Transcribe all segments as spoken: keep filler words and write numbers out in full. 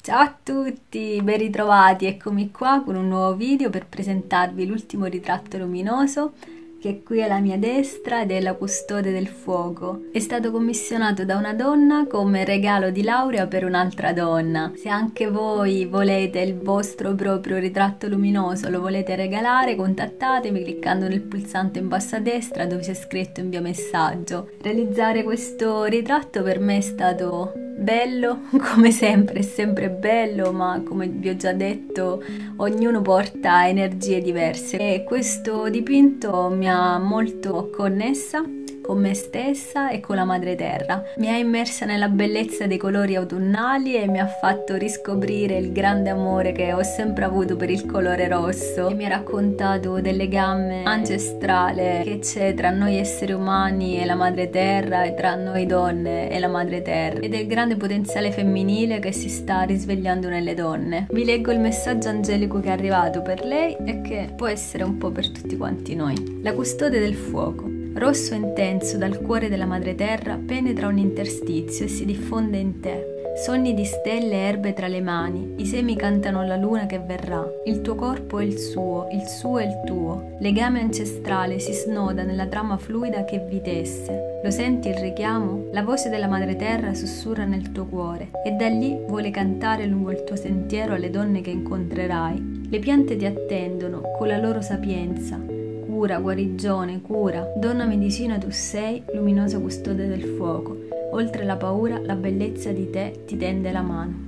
Ciao a tutti, ben ritrovati, eccomi qua con un nuovo video per presentarvi l'ultimo ritratto luminoso che qui alla mia destra ed è la custode del fuoco. È stato commissionato da una donna come regalo di laurea per un'altra donna. Se anche voi volete il vostro proprio ritratto luminoso, lo volete regalare, contattatemi cliccando nel pulsante in basso a destra dove c'è scritto invia messaggio. Realizzare questo ritratto per me è stato bello, come sempre, è sempre bello, ma come vi ho già detto ognuno porta energie diverse e questo dipinto mi ha molto connessa con me stessa e con la madre terra. Mi ha immersa nella bellezza dei colori autunnali e mi ha fatto riscoprire il grande amore che ho sempre avuto per il colore rosso e mi ha raccontato del legame ancestrale che c'è tra noi esseri umani e la madre terra e tra noi donne e la madre terra e del grande potenziale femminile che si sta risvegliando nelle donne. Vi leggo il messaggio angelico che è arrivato per lei e che può essere un po' per tutti quanti noi. La custode del fuoco. Rosso intenso dal cuore della madre terra penetra un interstizio e si diffonde in te. Sogni di stelle e erbe tra le mani, i semi cantano alla luna che verrà. Il tuo corpo è il suo, il suo è il tuo. Legame ancestrale si snoda nella trama fluida che vi tesse. Lo senti il richiamo? La voce della madre terra sussurra nel tuo cuore e da lì vuole cantare lungo il tuo sentiero alle donne che incontrerai. Le piante ti attendono con la loro sapienza. Cura, guarigione, cura, donna medicina tu sei, luminosa custode del fuoco. Oltre la paura, la bellezza di te ti tende la mano.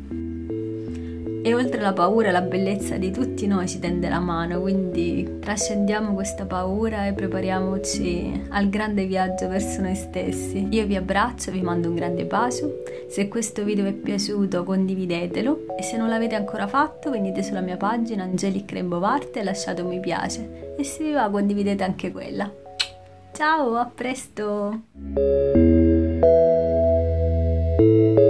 E oltre la paura, la bellezza di tutti noi ci tende la mano, quindi trascendiamo questa paura e prepariamoci al grande viaggio verso noi stessi. Io vi abbraccio, vi mando un grande bacio. Se questo video vi è piaciuto condividetelo e se non l'avete ancora fatto venite sulla mia pagina Angelic Rainbow Art e lasciate un mi piace e se vi va condividete anche quella. Ciao, a presto!